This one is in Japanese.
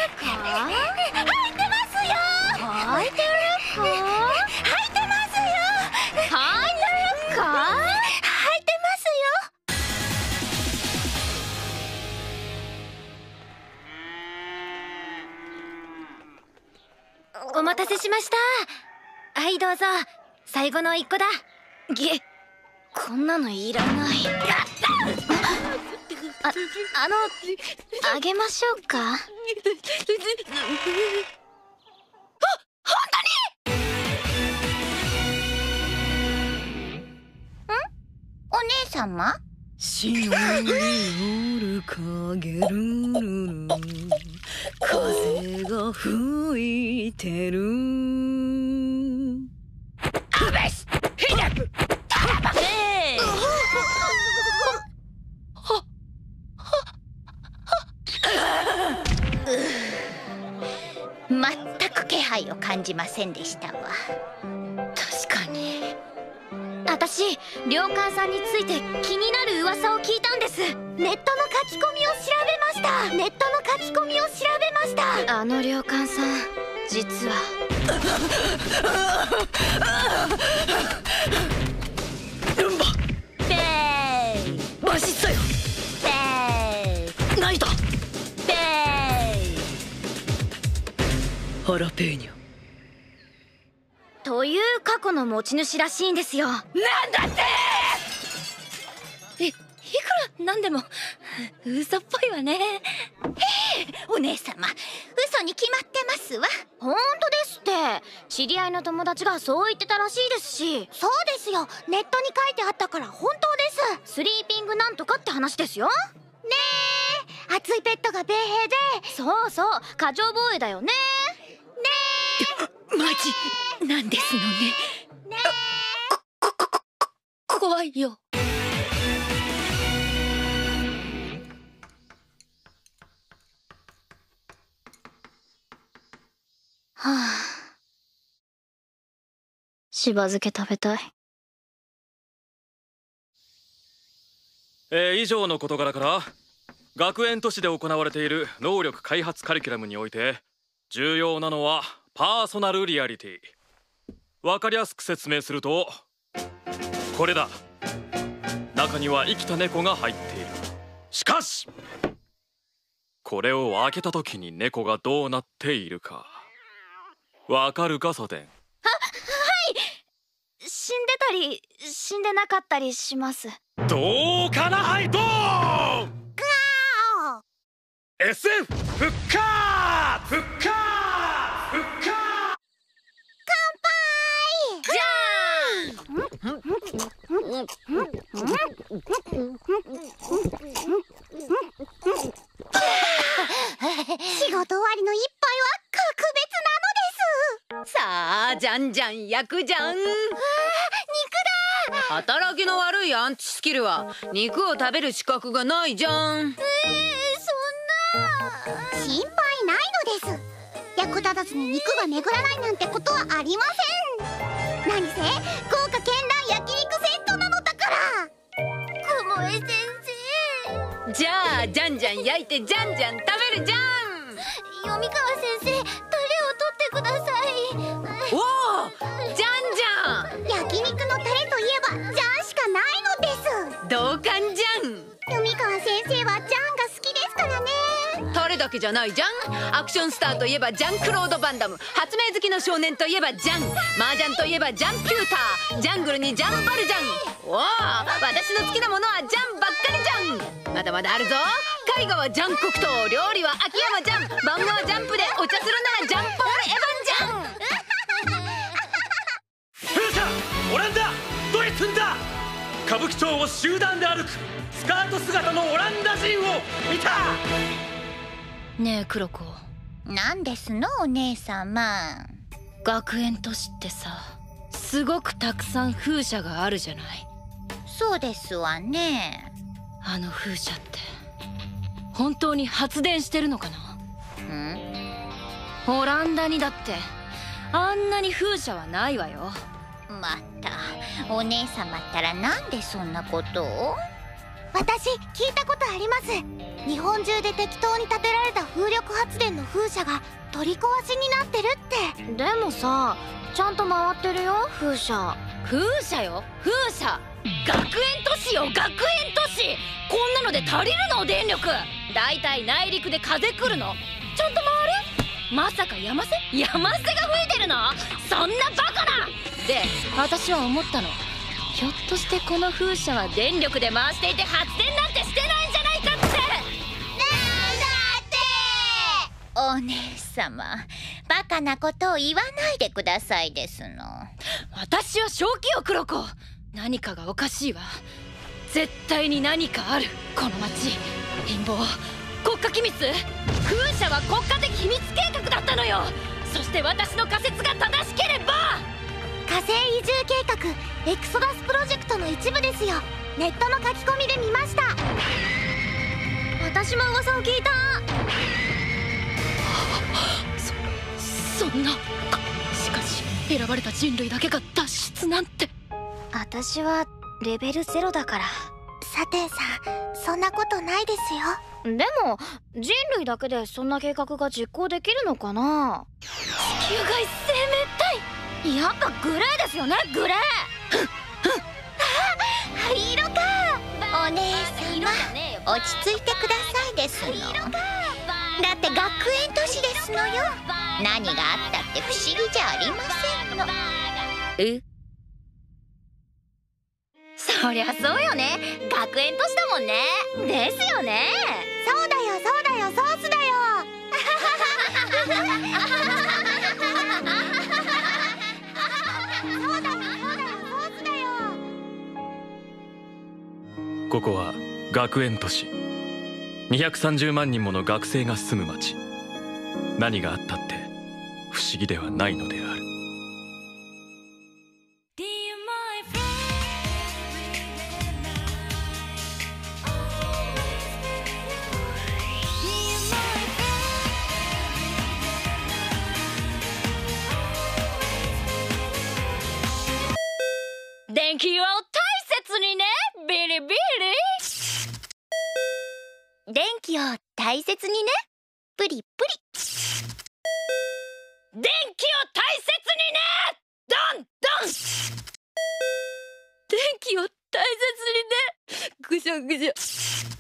か？履いてますよ。履いてるか？履いてますよ。履いてるか？履いてますよ。お待たせしました。はい、どうぞ。最後の一個だ。こんなのいらない。やった。あげましょうか。本当に？お姉様？ 潮による影るる風が吹いてる。 アベスヒデタラバ全く気配を感じませんでしたわ。確かに。私、良寛さんについて気になる噂を聞いたんです。ネットの書き込みを調べました。ネットの書き込みを調べました。あの良寛さん、実はベイマジっすよ。 ベイ泣いた。 ベイハラペーニャという過去の持ち主らしいんですよ。なんだっていくらなんでも嘘っぽいわね。お姉様、嘘に決まってますわ。本当ですって。知り合いの友達がそう言ってたらしいですし。そうですよ、ネットに書いてあったから本当です。スリーピングなんとかって話ですよ。ねえ、熱いペットが米兵で。そうそう、過剰防衛だよね。ねマジなんですのね。 えね怖いよ。 はあ、しば漬け食べたい。 以上の事柄から学園都市で行われている能力開発カリキュラムにおいて重要なのはパーソナルリアリティ。分かりやすく説明するとこれだ。中には生きた猫が入っている。しかしこれを開けた時に猫がどうなっているかわかるか、ソテン？ はい、死んでたり死んでなかったりします。 どうかな。はい、ドーン。 SF 復活復活復活。 仕事終わりの一杯は格別なのです。 さあじゃんじゃん焼くじゃん。 肉だ。 働きの悪いアンチスキルは肉を食べる資格がないじゃん。 そんな心配ないのです。役立たずに肉が巡らないなんてことはありません。何せ豪華絢爛焼肉セットなのだから。雲江先生。 じゃあじゃんじゃん焼いてじゃんじゃん食べるじゃん。 読川先生、タレを取ってください。 おお、じゃんじゃん。 焼肉のタレといえばジャンしかないのです。 同感じゃん。 読川先生はジャンが好きですからね。 タレだけじゃないじゃん。アクションスターといえばジャンクロード・バンダム、発明好きの少年といえばジャン、麻雀といえばジャンピューター、ジャングルにジャンバルジャン。おお、私の好きなものはジャンばっかりじゃん。まだまだあるぞ。絵画はジャン黒糖、料理は秋山ジャン、晩ごはジャンプでお茶するならジャンポール・エヴァンジャン。 風車オランダドイツンだ。歌舞伎町を集団で歩くスカート姿のオランダ人を見た。 ねえクロコ、 なんですのお姉様。 学園都市ってさ、すごくたくさん風車があるじゃない。 そうですわね。 あの風車って本当に発電してるのかな。オランダにだってあんなに風車はないわよ。 またお姉様ったらなんでそんなことを。私聞いたことあります。 日本中で適当に建てられた風力発電の風車が取り壊しになってるって。でもさ、ちゃんと回ってるよ、風車。 風車よ、風車。学園都市よ、学園都市。こんなので足りるの？電力。だいたい内陸で風来るの。ちゃんと回る？まさか山瀬が吹いてるの？そんなバカな。で、私は思ったの。ひょっとしてこの風車は電力で回していて発電なんてしてないんじゃないかって。 お姉様、バカなことを言わないでくださいですの。 私は正気よ、黒子。何かがおかしいわ。絶対に何かある。この町、陰謀、国家機密。風車は国家的秘密計画だったのよ。そして私の仮説が正しければ、 火星移住計画エクソダスプロジェクトの一部ですよ。ネットの書き込みで見ました。私も噂を聞いた。 そんな。しかし選ばれた人類だけが脱出なんて。 私はレベル0だから。サテンさん、そんなことないですよ。でも人類だけでそんな計画が実行できるのかな。 地球外生命体。 やっぱグレーですよね、グレー。灰色か。お姉様、落ち着いてくださいですの。だって学園都市ですのよ。何があったって不思議じゃありませんの。 え？ そりゃそうよね、学園都市だもんね。ですよね。そうだよそうだよ、ソースだよ。そうだよそうだよ、ソースだよ。 ここは学園都市。230万人もの学生が住む町。何があったって不思議ではないのである。 電気を大切にね、ビリビリ。 電気を大切にね、プリプリ。 電気を大切にね、ドンドン。電気を大切にね、ぐしゃぐしゃ。